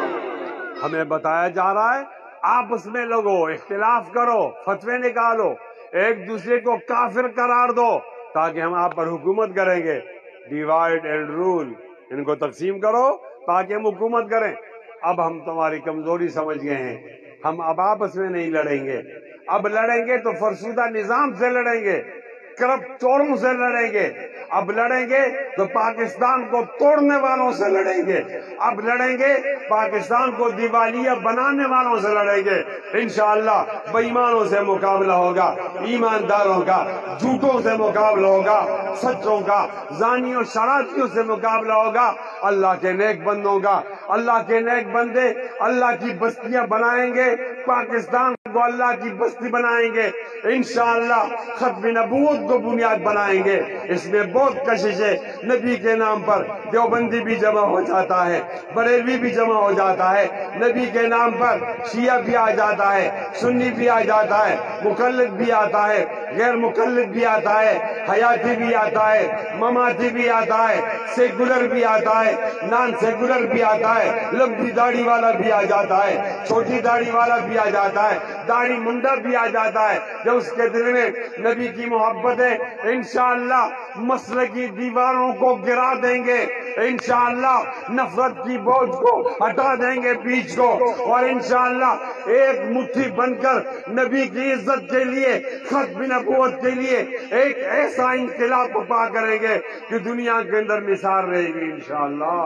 ہمیں بتایا جا رہا ہے آپس میں لوگو اختلاف کرو، فتوے نکالو، ایک دوسرے کو کافر قرار دو تاکہ ہم آپ پر حکومت کریں گے۔ ڈیوائڈ اینڈ رول، ان کو تقسیم کرو تاکہ ہم حکومت کریں۔ اب ہم تمہاری کمزوری سمجھ گئے ہیں، ہم اب آپس میں نہیں لڑیں گے۔ اب لڑیں گے تو فرسودہ نظام سے لڑیں گے، کرپٹ چوروں سے لڑیں گے۔ اب لڑیں گے تو پاکستان کو توڑنے والوں سے لڑیں گے۔ اب لڑیں گے پاکستان کو دیوالیہ بنانے والوں سے لڑیں گے۔ انشاءاللہ بے ایمانوں سے مقابلہ ہوگا، ایمانداروں کا جھوٹوں سے مقابلہ ہوگا، سچوں کا زانیوں شرابیوں سے مقابلہ ہوگا، اللہ کے نیک بندوں کا۔ اللہ کے نیک بندے اللہ کی بستیاں بنائیں گے، پاکستان کو اللہ کی بستی بنائیں گے انشاءاللہ، ختم نبوت کو بنیاد بنائیں گے۔ اس میں بہت کشش ہے، نبی کے نام پر دیوبندی بھی جمع ہو جاتا ہے، بریلوی بھی جمع ہو جاتا ہے، نبی کے نام پر شیعہ بھی آ جاتا ہے، سنی بھی آ جاتا ہے، مقلد بھی آتا ہے، غیر مقلد بھی آتا ہے، حیاتی بھی آتا ہے، مماتی بھی آتا ہے، سیکولر بھی آتا ہے، نان سیکولر بھی آتا ہے، لمبی داڑھی والا بھی آ جاتا ہے، چھوٹی داڑھی والا بھی آ جاتا ہے، داڑھی منڈا بھی آ جاتا ہے۔ جب اس کے دل میں نبی کی محبت ہے انشاءاللہ مسلکی دیواروں کو گرا دیں گے، انشاءاللہ نفرت کی بوجھ کو ہٹا دیں گے بیچ کو، اور انشاءاللہ ایک مٹھی بن کر نبی کی عزت کے لیے، ختم نبوت کے لیے ایک ایسا انقلاب برپا کریں گے کہ دنیا کے اندر مثال رہے گی انشاءاللہ۔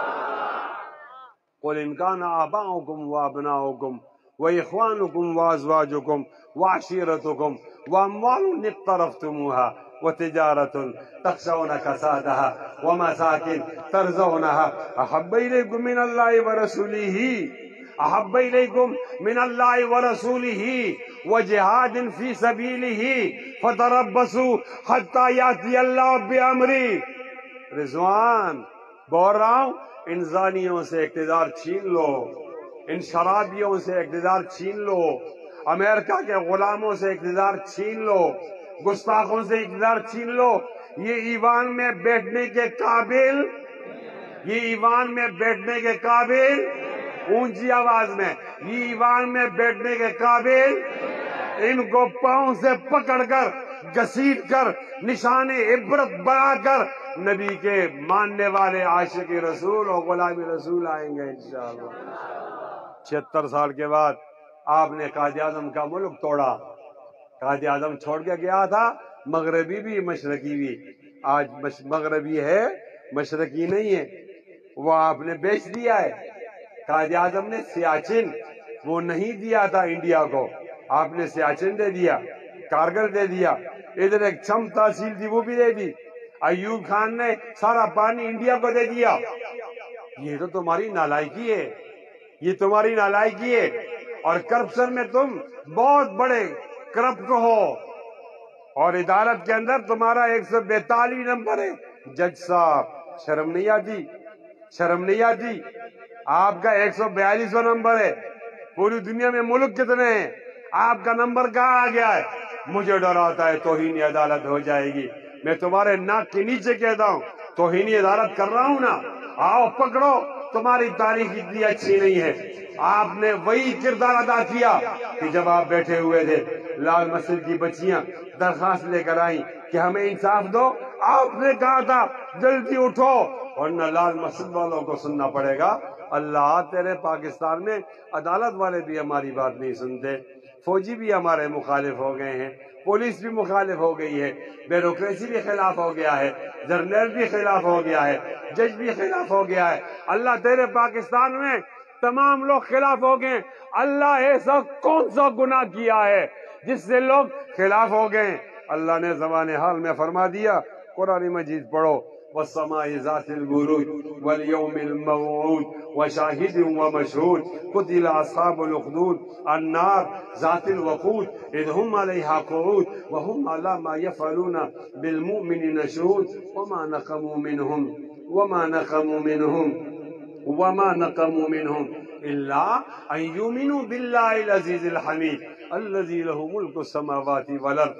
قُلْ إِنْ كَانَ آبَاؤُكُمْ وَأَبْنَاؤُكُمْ وَإِخْوَانُكُمْ وَأَزْوَاجُكُمْ وَعَشِيرَتُكُمْ وَأَمْوَالٌ اقْتَرَفْتُمُوهَا وَتِجَارَةٌ تَخْشَوْنَ كَسَادَهَا وَمَسَاكِنُ تَرْضَوْنَهَا أَحَبَّ إِلَيْكُم مِّنَ اللَّهِ وَرَسُولِهِ أَحَبَّ إِلَيْكُم مِّنَ اللَّهِ وَرَسُولِهِ وَجِهَادٍ فِي سَبِيلِهِ فَتَرَبَّصُوا حَتَّى يَأْتِيَ اللَّهُ بِأَمْرِهِ۔ رضوان بول رہا ہوں، ان زانیوں سے اقتدار چھین لو، ان شرابیوں سے اقتدار چھین لو، امریکہ کے غلاموں سے اقتدار چھین لو، گستاخوں سے اقتدار چھین لو۔ یہ ایوان میں بیٹھنے کے قابل، یہ ایوان میں بیٹھنے کے قابل، اونچی آواز میں، یہ ایوان میں بیٹھنے کے قابل، ان کو پاؤں سے پکڑ کر گھسیٹ کر نشان عبرت بنا کر نبی کے ماننے والے عاشق رسول اور غلام رسول آئیں گے انشاءاللہ۔ 76 سال کے بعد آپ نے قائد اعظم کا ملک توڑا، قائد اعظم چھوڑ کے گیا تھا مغربی بھی مشرقی بھی. آج مغربی ہے، مشرقی نہیں ہے. وہ آپ نے بیچ دیا ہے. قائد اعظم نے سیاچن وہ نہیں دیا تھا انڈیا کو، آپ نے سیاچن دے دیا، کارگل دے دیا. ادھر ایک چھم تحصیل تھی وہ بھی دے دی. ایوب خان نے سارا پانی انڈیا کو دے دیا. یہ تو تمہاری نالائکی ہے، یہ تمہاری نالائکی ہے. اور کرپشن میں تم بہت بڑے کرپٹ ہو، اور عدالت کے اندر تمہارا 142 نمبر ہے. جج صاحب شرم نہیں آتی؟ شرم نہیں آتی؟ آپ کا 142واں نمبر ہے. پوری دنیا میں ملک کتنے ہیں؟ آپ کا نمبر کہاں آ گیا ہے؟ مجھے ڈر آتا ہے توہین عدالت ہو جائے گی. میں تمہارے ناک کے نیچے کہتا ہوں توہین عدالت کر رہا ہوں نا. آؤ پکڑو. تمہاری تاریخ اتنی اچھی نہیں ہے. آپ نے وہی کردار ادا کیا کہ جب آپ بیٹھے ہوئے تھے لال مسجد کی بچیاں درخواست لے کر آئیں کہ ہمیں انصاف دو. آپ نے کہا تھا جلدی اٹھو ورنہ لال مسجد والوں کو سننا پڑے گا. اللہ تیرے پاکستان میں عدالت والے بھی ہماری بات نہیں سنتے. فوجی بھی ہمارے مخالف ہو گئے ہیں، پولیس بھی مخالف ہو گئی ہے، بیوروکریسی بھی خلاف ہو گیا ہے، جرنیل بھی خلاف ہو گیا ہے، جج بھی خلاف ہو گیا ہے. اللہ تیرے پاکستان میں تمام لوگ خلاف ہو گئے. اللہ ایسا کون سا گناہ کیا ہے جس سے لوگ خلاف ہو گئے؟ اللہ نے زبان حال میں فرما دیا. قرآن مجید پڑھو. والسماء ذات البروج واليوم الموعود وشاهد ومشهود قتل اصحاب الاخدود النار ذات الوقود اذ هم عليها قعود وهم على ما يفعلون بالمؤمنين شهود وما نقموا منهم الا ان يؤمنوا بالله العزيز الحميد الذي له ملك السماوات والارض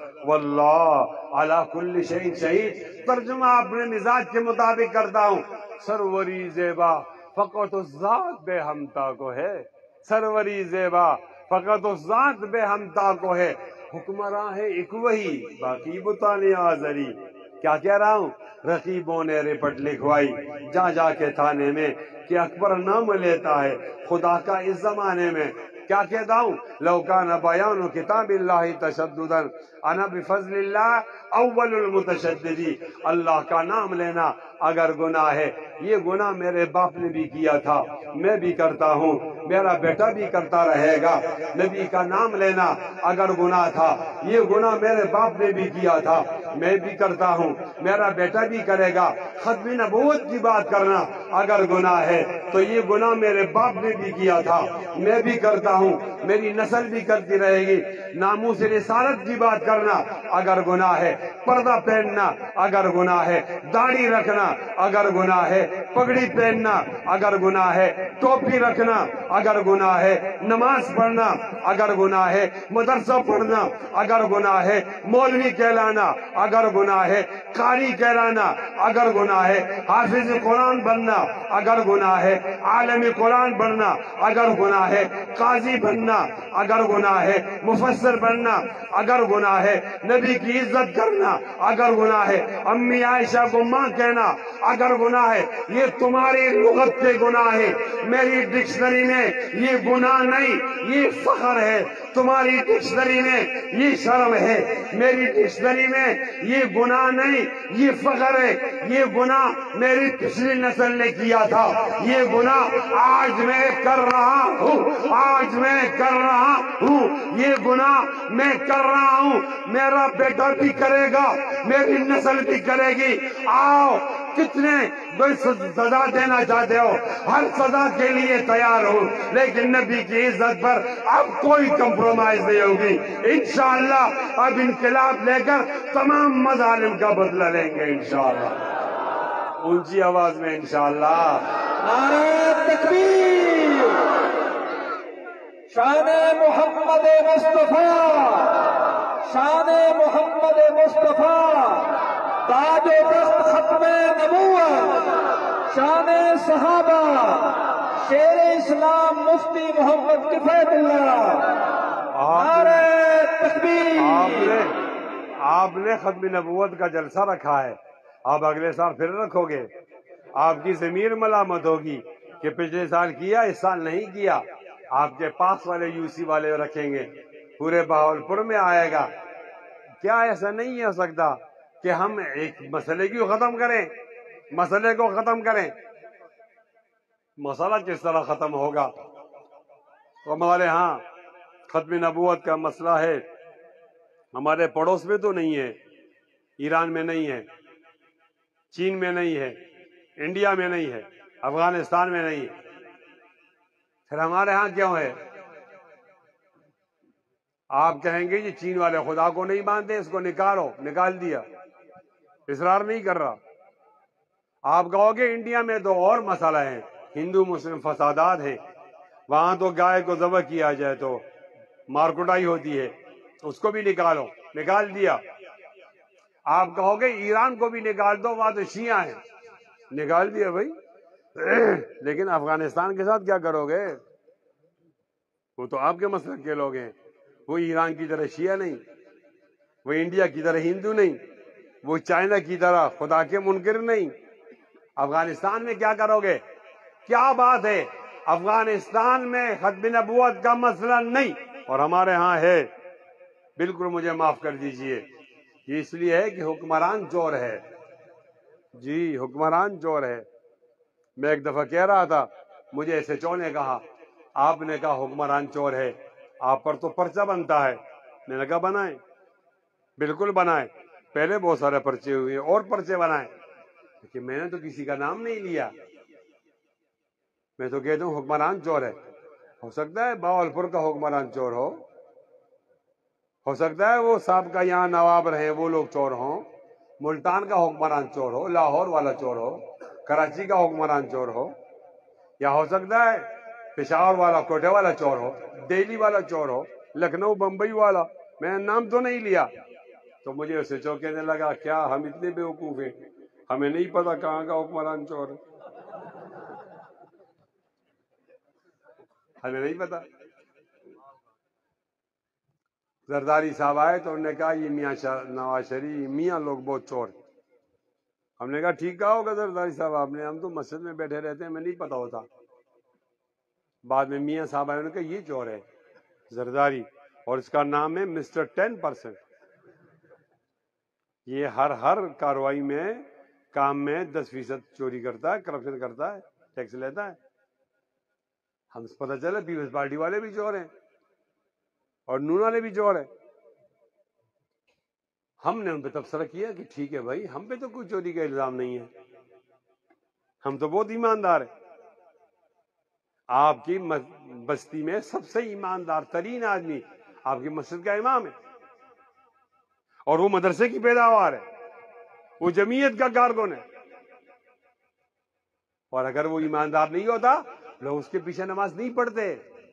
والله على كل شيء شهيد. ترجمہ اپنے مزاج کے مطابق کرتا ہوں. سروری زیبا فقط اس ذات بے ہمتا کو ہے. سروری زیبا فقط اس ذات بے ہمتا کو ہے. حکمراں ہے ایک وہی باقی بتانے آزری. کیا کہہ رہا ہوں؟ رقیبوں نے رپٹ لکھوائی جا جا کے تھانے میں کہ اکبر نام لیتا ہے خدا کا اس زمانے میں. کیا کہتا ہوں؟ لو کان بیان کتاب اللہ تشددا انا بفضل اللہ اول المتشددی. اللہ کا نام لینا اگر گناہ ہے، یہ گناہ میرے باپ نے بھی کیا تھا، میں بھی کرتا ہوں، میرا بیٹا بھی کرتا رہے گا. نبی کا نام لینا اگر گناہ تھا، یہ گناہ میرے باپ نے بھی کیا تھا، میں بھی کرتا ہوں، میرا بیٹا بھی کرے گا. ختم نبوت کی بات کرنا اگر گناہ ہے تو یہ گناہ میرے باپ نے بھی کیا تھا، میں بھی کرتا ہوں، میری نسل بھی کرتی رہے گی. ناموس رسالت کی بات کرنا اگر گناہ ہے، پردہ پہننا اگر گناہ ہے، داڑھی رکھنا اگر گناہ ہے، پگڑی پہننا اگر گناہ ہے، ٹوپی رکھنا اگر گناہ ہے، نماز پڑھنا اگر گناہ ہے، مدرسہ پڑھنا اگر گناہ ہے، مولوی کہلانا اگر گناہ ہے، قاری کہلانا اگر گناہ ہے، حافظ قرآن بننا اگر گناہ ہے، عالم قرآن بننا اگر گناہ ہے، قاضی بننا اگر گناہ ہے، مفسر بننا اگر گناہ ہے، نبی کی عزت کرنا اگر گناہ ہے، امی عائشہ کو ماں کہنا اگر گناہ ہے. یہ تمہاری لغت کے گناہ ہے، میری ڈکشنری میں یہ گناہ نہیں، یہ فخر ہے. تمہاری ڈکشنری میں یہ شرم ہے، میری ڈکشنری میں یہ گناہ نہیں، یہ فخر ہے. یہ گناہ میری پچھلی نسل نے کیا تھا، یہ گناہ آج میں کر رہا ہوں، آج میں کر رہا ہوں. یہ گناہ میں کر رہا ہوں، میرا بیٹا بھی کرے گا، میری نسل بھی کرے گی. آؤ کتنے سزا دینا چاہتے ہو، ہر سزا کے لیے تیار ہوں، لیکن نبی کی عزت پر اب کوئی کمپرومائز نہیں ہوگی. انشاءاللہ اب انقلاب لے کر تمام مظالم کا بدلہ لیں گے انشاءاللہ. اونچی آواز میں انشاءاللہ. نعرہ تکبیر. شان محمد مصطفیٰ، شان محمد مصطفیٰ، تاج و تخت ختم نبوت، شان صحابہ، شیر اسلام مفتی محمد کفایت اللہ. نعرہ تکبیر. آپ نے ختم نبوت کا جلسہ رکھا ہے، آپ اگلے سال پھر رکھو گے. آپ کی ضمیر ملامت ہوگی کہ پچھلے سال کیا، اس سال نہیں کیا. آپ کے پاس والے یو سی والے رکھیں گے، پورے بہاولپور میں آئے گا. کیا ایسا نہیں ہو سکتا کہ ہم ایک مسئلے کو ختم کریں؟ مسئلہ کس طرح ختم ہوگا؟ ہمارے ہاں ختم نبوت کا مسئلہ ہے، ہمارے پڑوس میں تو نہیں ہے، ایران میں نہیں ہے، چین میں نہیں ہے، انڈیا میں نہیں ہے، افغانستان میں نہیں ہے، پھر ہمارے ہاں کیوں ہے؟ آپ کہیں گے یہ چین والے خدا کو نہیں مانتے، اس کو نکال دیا، اصرار نہیں کر رہا۔ آپ کہو گے انڈیا میں تو اور مسئلہ ہے، ہندو مسلم فسادات ہیں، وہاں تو گائے کو ذبح کیا جائے تو مار کٹائی ہوتی ہے، اس کو بھی نکال دیا۔ آپ کہو گے ایران کو بھی نکال دو، وہاں تو شیعہ ہیں، نکال دیا بھائی۔ لیکن افغانستان کے ساتھ کیا کرو گے؟ وہ تو آپ کے مسلک کے لوگ ہیں، وہ ایران کی طرح شیعہ نہیں، وہ انڈیا کی طرح ہندو نہیں، وہ چائنا کی طرح خدا کے منکر نہیں۔ افغانستان میں کیا کرو گے؟ کیا بات ہے؟ افغانستان میں ختم نبوت کا مسئلہ نہیں اور ہمارے ہاں ہے۔ بالکل مجھے معاف کر دیجئے، یہ اس لیے ہے کہ حکمران چور ہے۔ جی حکمران چور ہے۔ میں ایک دفعہ کہہ رہا تھا، مجھے ایس ایچ او نے کہا آپ نے کہا حکمران چور ہے، آپ پر تو پرچہ بنتا ہے۔ میں نے کہا بنائیں، بالکل بنائیں، پہلے بہت سارے پرچے ہوئے ہیں اور پرچے بنائیں، لیکن میں نے تو کسی کا نام نہیں لیا، میں تو کہتا ہوں حکمران چور ہے۔ ہو سکتا ہے بہاولپور کا حکمران چور ہو سکتا ہے وہ صاحب کا یہاں نواب رہے وہ لوگ چور ہوں، ملتان کا حکمران چور ہو، لاہور والا چور ہو، کراچی کا حکمران چور ہو، یا ہو سکتا ہے پشاور والا کوٹے والا چور ہو، دہلی والا چور ہو، لکھنؤ بمبئی والا، میں نے نام تو نہیں لیا۔ تو مجھے اسے چور کہنے لگا کیا ہم اتنے بیوقوف ہیں، ہمیں نہیں پتا کہاں کا حکمران چور ہے، ہمیں نہیں پتا۔ زرداری صاحب آئے تو انہوں نے کہا یہ میاں نواز شریف میاں لوگ بہت چور ہیں۔ ہم نے کہا ٹھیک کہا ہوگا زرداری صاحب آپ نے، ہم تو مسجد میں بیٹھے رہتے ہیں، ہمیں نہیں پتا ہوتا۔ بعد میں میاں صاحب آئے، انہوں نے کہا یہ چور ہے زرداری، اور اس کا نام ہے مسٹر 10%۔ یہ ہر کاروائی میں کام میں 10% چوری کرتا ہے، کرپشن کرتا ہے، ٹیکس لیتا ہے۔ ہم سے پتہ چلا پیپلز پارٹی والے بھی چور ہیں اور نون والے بھی چور ہیں۔ ہم نے ان پہ تبصرہ کیا کہ ٹھیک ہے بھائی، ہم پہ تو کوئی چوری کا الزام نہیں ہے، ہم تو بہت ایماندار ہیں۔ آپ کی بستی میں سب سے ایماندار ترین آدمی آپ کی مسجد کا امام ہے، اور وہ مدرسے کی پیداوار ہے، وہ جمعیت کا کارکن ہے، اور اگر وہ ایماندار نہیں ہوتا لوگ اس کے پیچھے نماز نہیں پڑھتے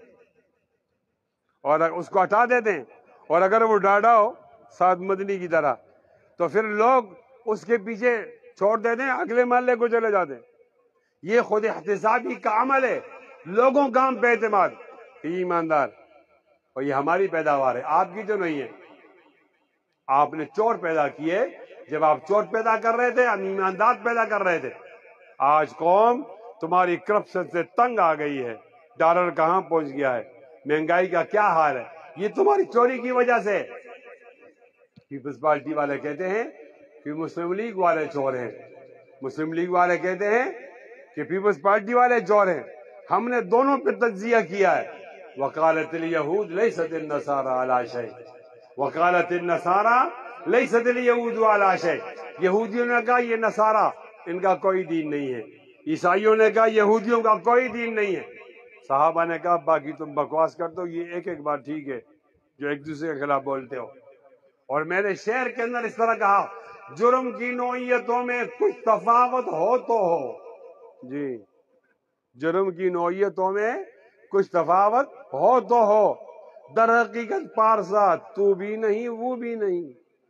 اور اس کو ہٹا دیتے ہیں، اور اگر وہ ڈاڈا ہو سعد مدنی کی طرح تو پھر لوگ اس کے پیچھے چھوڑ دیتے ہیں، اگلے محلے کو چلے جاتے ہیں۔ یہ خود احتسابی کا عمل ہے، لوگوں کا ہم پہ اعتماد، یہ ایماندار، اور یہ ہماری پیداوار ہے، آپ کی جو نہیں ہے۔ آپ نے چور پیدا کیے، جب آپ چور پیدا کر رہے تھے ہم ایماندار پیدا کر رہے تھے۔ آج قوم تمہاری کرپشن سے تنگ آ گئی ہے، ڈالر کہاں پہنچ گیا ہے، مہنگائی کا کیا حال ہے، یہ تمہاری چوری کی وجہ سے۔ پیپلز پارٹی والے کہتے ہیں کہ مسلم لیگ والے چور ہیں، مسلم لیگ والے کہتے ہیں کہ پیپلز پارٹی والے چور ہیں۔ ہم نے دونوں پہ تجزیہ کیا ہے۔ وقالت الیہود لیست النصارى علی شیء، وقالت النصارى لیست الیہود علی شیء۔ یہودیوں نے کہا یہ نصارہ ان کا کوئی دین نہیں ہے، عیسائیوں نے کہا یہودیوں کا کوئی دین نہیں ہے۔ صحابہ نے کہا باقی تم بکواس کر دو، یہ ایک بات ٹھیک ہے جو ایک دوسرے کے خلاف بولتے ہو۔ اور میں نے شعر کے اندر اس طرح کہا، جرم کی نوعیتوں میں کچھ تفاوت ہو تو ہو، جی جرم کی نوعیتوں میں کچھ تفاوت ہو تو ہو، در حقیقت پارسا تو بھی نہیں وہ بھی نہیں۔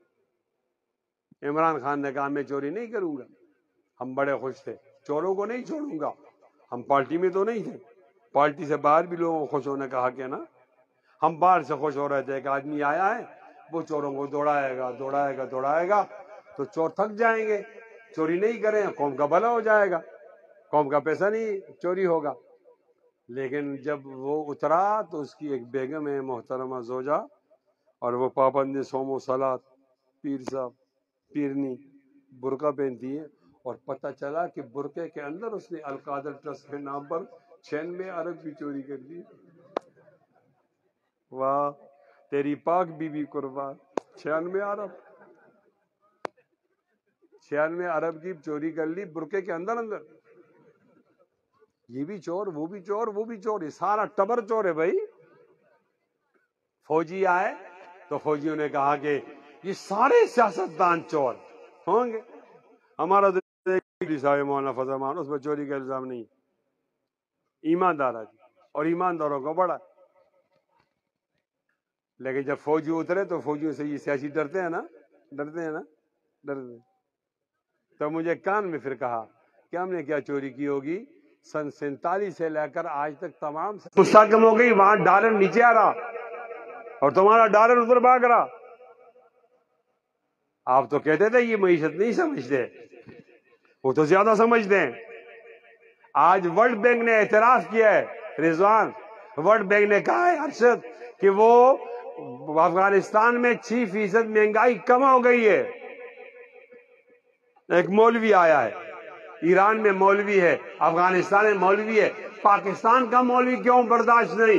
عمران خان نے کہا میں چوری نہیں کروں گا، ہم بڑے خوش تھے، چوروں کو نہیں چھوڑوں گا۔ ہم پارٹی میں تو نہیں تھے، پارٹی سے باہر بھی لوگوں کو خوش ہونے کا حق ہے نا۔ ہم باہر سے خوش ہو رہے تھے، ایک آدمی آیا ہے وہ چوروں کو دوڑائے گا تو چور تھک جائیں گے، چوری نہیں کریں قوم کا بھلا ہو جائے گا، قوم کا پیسہ نہیں چوری ہوگا۔ لیکن جب وہ اترا تو اس کی ایک بیگم ہے محترمہ زوجہ، اور وہ پابند صوم و صلات، پیر صاحب پیرنی برقع پہنتی ہے، اور پتہ چلا کہ برقعے کے اندر اس نے القادر ٹرسٹ کے نام پر 96 ارب بھی چوری کر دی۔ واہ تیری پاک بی بی قربان، 96 ارب 96 ارب کی چوری کر لی برقعے کے اندر۔ یہ بھی چور، وہ بھی چور، وہ بھی چور، یہ سارا ٹبر چور ہے بھائی۔ فوجی آئے تو فوجیوں نے کہا کہ یہ سارے سیاستدان چور ہوں گے، ہمارا مولانا فضل الرحمان، اس پر چوری کا الزام نہیں، ایماندار آدمی اور ایمانداروں کو بڑا۔ لیکن جب فوجی اترے تو فوجیوں سے یہ سیاسی ڈرتے ہیں نا، تو مجھے کان میں پھر کہا کہ ہم نے کیا چوری کی ہوگی، سن 47 سے لے کر آج تک تمام مستحکم ہو گئی، وہاں ڈالر نیچے آ رہا اور تمہارا ڈالر ادھر بھاگ رہا۔ آپ تو کہتے تھے یہ معیشت نہیں سمجھتے، وہ تو زیادہ سمجھتے ہیں۔ آج ورلڈ بینک نے اعتراف کیا ہے، رضوان، ورلڈ بینک نے کہا ہے ارشد کہ وہ افغانستان میں 6% مہنگائی کم ہو گئی ہے۔ ایک مولوی آیا ہے، ایران میں مولوی ہے، افغانستان میں مولوی ہے، پاکستان کا مولوی کیوں برداشت نہیں؟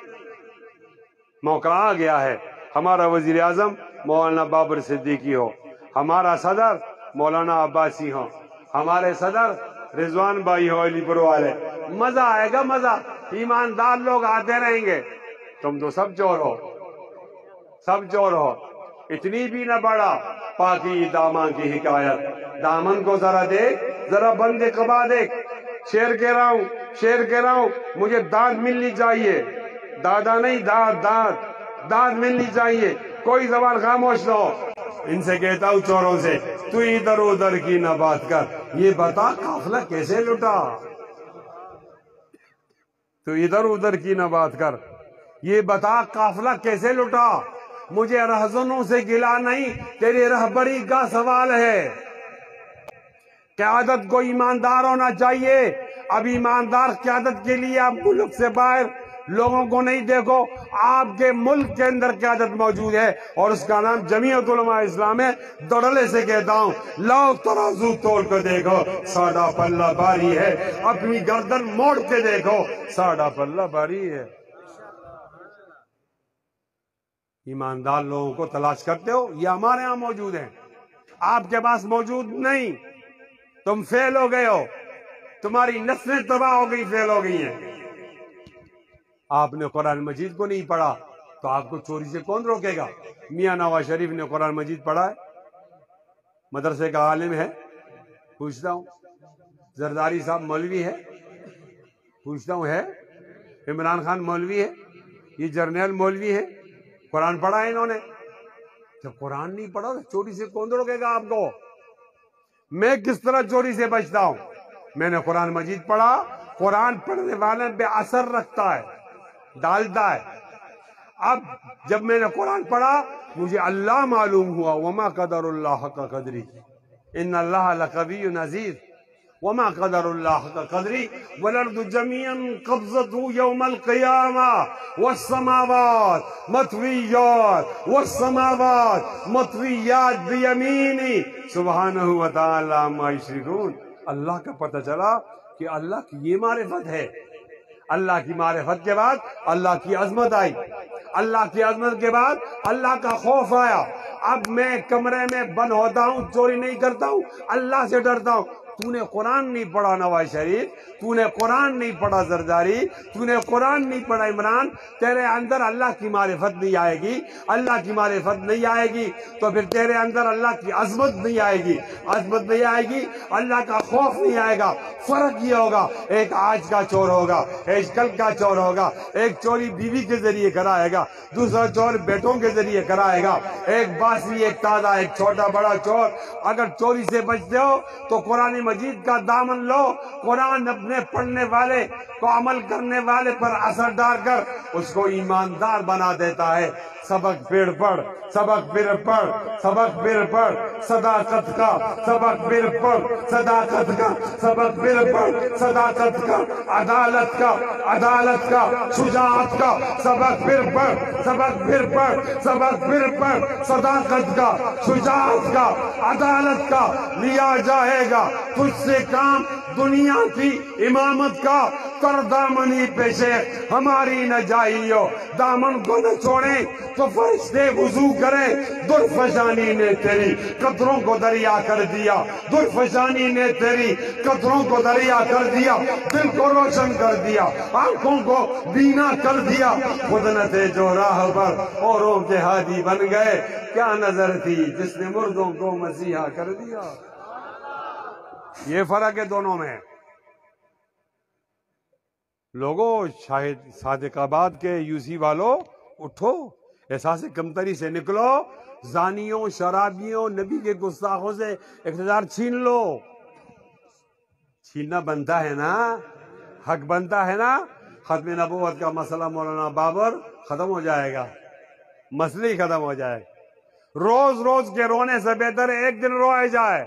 موقع آ گیا ہے، ہمارا وزیر اعظم مولانا بابر صدیقی ہو، ہمارا صدر مولانا عباسی ہو، ہمارے صدر رضوان بھائی ہو علی پور والے، مزہ آئے گا مزہ، ایماندار لوگ آتے رہیں گے۔ تم تو سب چور ہو، سب چور ہو، اتنی بھی نہ بڑا پاکی دامن کی حکایت، دامن کو ذرا دیکھ، ذرا بند قبا دیکھ، شیر کہہ رہا ہوں مجھے دانت ملنی چاہیے، دادا نہیں دانت ملنی چاہیے، کوئی زبان خاموش نہ ہو۔ ان سے کہتا ہوں چوروں سے، تو ادھر ادھر کی نہ بات کر، یہ بتا قافلہ کیسے لٹا، تو ادھر ادھر کی نہ بات کر، یہ بتا قافلہ کیسے لٹا، مجھے رہزنوں سے گلا نہیں، تیری رہبری کا سوال ہے۔ قیادت کو ایماندار ہونا چاہیے، اب ایماندار قیادت کے لیے آپ ملک سے باہر لوگوں کو نہیں دیکھو، آپ کے ملک کے اندر قیادت موجود ہے اور اس کا نام جمعیت علماء اسلام ہے۔ دڑلے سے کہتا ہوں، لاؤ ترازو توڑ کر دیکھو، ساڑھا پلہ باری ہے، اپنی گردن موڑ کے دیکھو، ساڑھا پلہ باری ہے۔ ایماندار لوگوں کو تلاش کرتے ہو، یہ ہمارے ہاں موجود ہیں، آپ کے پاس موجود نہیں، تم فیل ہو گئے ہو، تمہاری نسلیں تباہ ہو گئی، فیل ہو گئی ہیں۔ آپ نے قرآن مجید کو نہیں پڑھا تو آپ کو چوری سے کون روکے گا؟ میاں نواز شریف نے قرآن مجید پڑھا ہے، مدرسے کا عالم ہے، پوچھتا ہوں۔ زرداری صاحب مولوی ہے، پوچھتا ہوں ہے؟ عمران خان مولوی ہے، یہ جرنیل مولوی ہے، قرآن پڑھا ہے انہوں نے؟ جب قرآن نہیں پڑھا تو چوری سے کون روکے گا آپ کو؟ میں کس طرح چوری سے بچتا ہوں؟ میں نے قرآن مجید پڑھا، قرآن پڑھنے والے پہ اثر رکھتا ہے، ڈالتا ہے۔ اب جب میں نے قرآن پڑھا مجھے اللہ معلوم ہوا، وما قدر اللہ حق قدری، ان اللہ لقوی عزیز، وما قدر اللہ حق قدری، والارض جميعا قبضته يوم القيامة والسماوات مطويات والسماوات مطويات بيمينه سبحانه وتعالى عما يشركون۔ اللہ کا پتہ چلا کہ اللہ کی یہ معرفت ہے، اللہ کی معرفت کے بعد اللہ کی عظمت آئی، اللہ کی عظمت کے بعد اللہ کا خوف آیا۔ اب میں کمرے میں بند ہوتا ہوں، چوری نہیں کرتا ہوں، اللہ سے ڈرتا ہوں۔ تو نے قرآن نہیں پڑھا نواز شریف، تو نے قرآن نہیں پڑھا زرداری، تو نے قرآن نہیں پڑھا عمران، تیرے اندر اللہ کی معرفت نہیں آئے گی، اللہ کی معرفت نہیں آئے گی تو پھر تیرے اندر اللہ کی عظمت نہیں آئے گی، عظمت نہیں آئے گی، اللہ کا خوف نہیں آئے گا۔ فرق یہ ہوگا، ایک آج کا چور ہوگا، ایک کل کا چور ہوگا، ایک چوری بیوی کے ذریعے کرائے گا، دوسرا چور بیٹوں کے ذریعے کرائے گا، ایک باسی ایک تازہ، ایک چھوٹا بڑا چور۔ اگر چوری سے بچتے ہو تو قرآن مجید کا دامن لو، قرآن اپنے پڑھنے والے کو، عمل کرنے والے پر اثر ڈال کر اس کو ایماندار بنا دیتا ہے۔ سبق پھر پڑھ، سبق پھر پڑھ، سبق پھر پڑھ، صداقت کا سبق پھر پڑھ، صداقت کا سبق پھر پڑھ، صداقت کا، عدالت کا، عدالت کا، شجاعت کا سبق پھر پڑھ، سبق پھر پڑھ، سبق پھر پڑھ، صداقت کا، شجاعت کا، عدالت کا لیا جائے گا تجھ سے کام دنیا کی امامت کا، کر دامنی پہ شیخ ہماری نہ جائیو، دامن کو نہ چھوڑیں تو فرشتے وضو کریں، درفشانی نے تیری قطروں کو دریا کر دیا، درفشانی نے تیری قطروں کو دریا کر دیا، دل کو روشن کر دیا، آنکھوں کو بینا کر دیا، خود نہ تھے جو راہ پر اوروں کے ہادی بن گئے، کیا نظر تھی جس نے مردوں کو مسیحا کر دیا۔ یہ فرق ہے دونوں میں۔ لوگوں، شاہد صادق آباد کے یوسی والوں، اٹھو، احساس کمتری سے نکلو، زانیوں، شرابیوں، نبی کے گستاخوں سے اقتدار چھین لو۔ چھیننا بنتا ہے نا، حق بنتا ہے نا۔ ختم نبوت کا مسئلہ مولانا بابر ختم ہو جائے گا، مسئلہ ہی ختم ہو جائے گا۔ روز روز کے رونے سے بہتر ہے ایک دن روئے جائے،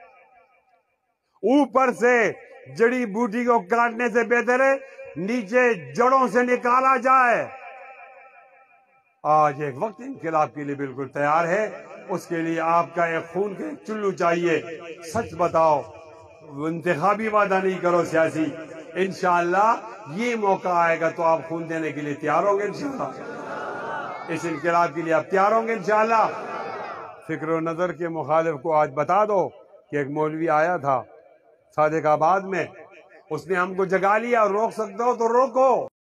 اوپر سے جڑی بوٹی کو کاٹنے سے بہتر ہے نیچے جڑوں سے نکالا جائے۔ آج ایک وقت انقلاب کے لیے بالکل تیار ہے، اس کے لیے آپ کا ایک خون کے چلو چاہیے۔ سچ بتاؤ، انتخابی وعدہ نہیں کرو سیاسی۔ انشاءاللہ یہ موقع آئے گا تو آپ خون دینے کے لیے تیار ہوں گے انشاءاللہ، اس انقلاب کے لیے آپ تیار ہوں گے انشاءاللہ۔ فکر و نظر کے مخالف کو آج بتا دو کہ ایک مولوی آیا تھا صادق آباد میں، اس نے ہم کو جگا لیا، روک سکتے ہو تو روکو۔